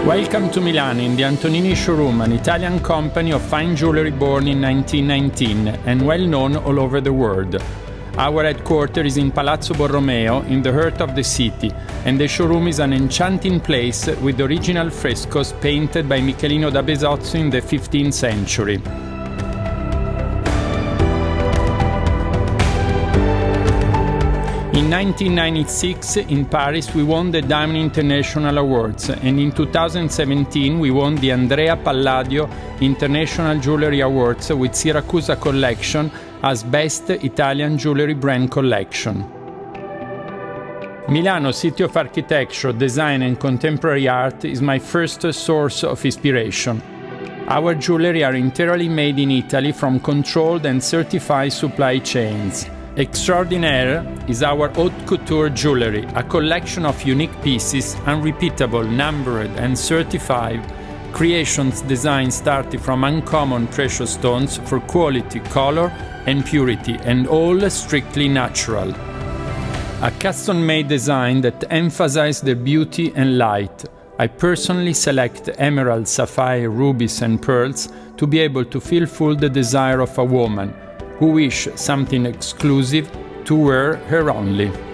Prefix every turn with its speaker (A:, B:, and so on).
A: Welcome to Milan in the Antonini Showroom, an Italian company of fine jewelry born in 1919 and well known all over the world. Our headquarters is in Palazzo Borromeo, in the heart of the city, and the showroom is an enchanting place with original frescoes painted by Michelino da Besozzo in the 15th century. In 1996, in Paris, we won the Diamond International Awards, and in 2017 we won the Andrea Palladio International Jewelry Awards with Siracusa Collection as Best Italian Jewelry Brand Collection. Milano, city of architecture, design and contemporary art, is my first source of inspiration. Our jewelry are entirely made in Italy from controlled and certified supply chains. Extraordinaire is our haute couture jewelry, a collection of unique pieces, unrepeatable, numbered and certified, creations designed starting from uncommon precious stones for quality, color and purity, and all strictly natural. A custom-made design that emphasizes the beauty and light. I personally select emerald, sapphire, rubies and pearls to be able to fulfill the desire of a woman who wish something exclusive to wear her only.